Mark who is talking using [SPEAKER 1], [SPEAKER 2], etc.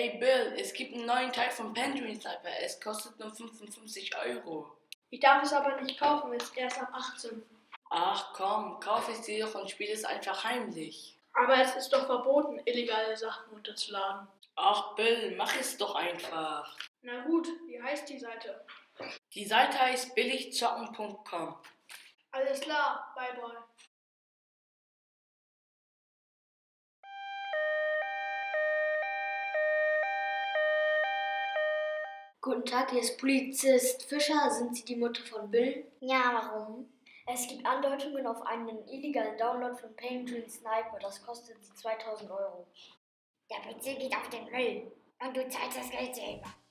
[SPEAKER 1] Ey Bill, es gibt einen neuen Teil von Penguin Sniper. Es kostet nur 55 Euro.
[SPEAKER 2] Ich darf es aber nicht kaufen, es ist erst ab 18.
[SPEAKER 1] Ach komm, kauf es dir doch und spiel es einfach heimlich.
[SPEAKER 2] Aber es ist doch verboten, illegale Sachen runterzuladen.
[SPEAKER 1] Ach Bill, mach es doch einfach.
[SPEAKER 2] Na gut, wie heißt die Seite?
[SPEAKER 1] Die Seite heißt billigzocken.com.
[SPEAKER 2] Alles klar, bye bye.
[SPEAKER 3] Guten Tag, hier ist Polizist Fischer. Sind Sie die Mutter von Bill?
[SPEAKER 4] Ja, warum?
[SPEAKER 3] Es gibt Andeutungen auf einen illegalen Download von Penguin Sniper. Das kostet Sie 2000 Euro.
[SPEAKER 4] Der PC geht auf den Müll und du zahlst das Geld selber.